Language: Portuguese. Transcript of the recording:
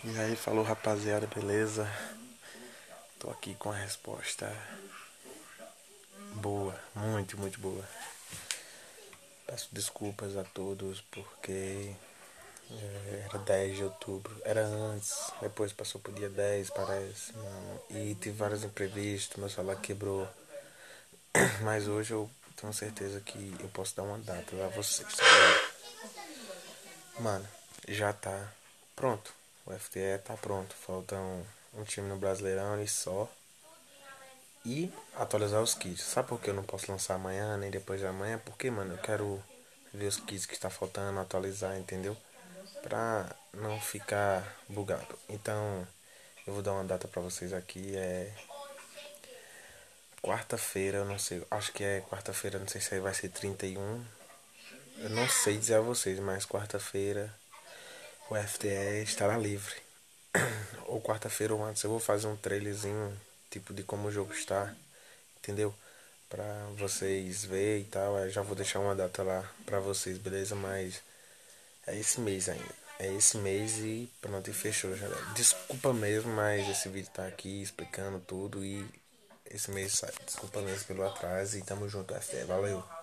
E aí, falou rapaziada, beleza? Tô aqui com a resposta boa, muito boa. Peço desculpas a todos porque era 10 de outubro, era antes, depois passou pro dia 10, parece, mano. E tive vários imprevistos, meu celular quebrou. Mas hoje eu tenho certeza que eu posso dar uma data a vocês, tá ligado? Mano, já tá pronto. O FTE tá pronto. Falta um time no Brasileirão e só. E atualizar os kits. Sabe por que eu não posso lançar amanhã, nem depois de amanhã? Porque, mano, eu quero ver os kits que está faltando, atualizar, entendeu? Pra não ficar bugado. Então, eu vou dar uma data pra vocês aqui. É quarta-feira, eu não sei. Acho que é quarta-feira, não sei se vai ser 31. Eu não sei dizer a vocês, mas quarta-feira o FTE estará livre. Ou quarta-feira ou antes. Eu vou fazer um trailerzinho, tipo, de como o jogo está. Entendeu? Pra vocês verem e tal. Eu já vou deixar uma data lá pra vocês, beleza? Mas é esse mês ainda. É esse mês e pronto, e fechou já. Desculpa mesmo, mas esse vídeo tá aqui explicando tudo e esse mês sai. Desculpa mesmo pelo atraso e tamo junto, FT. Valeu.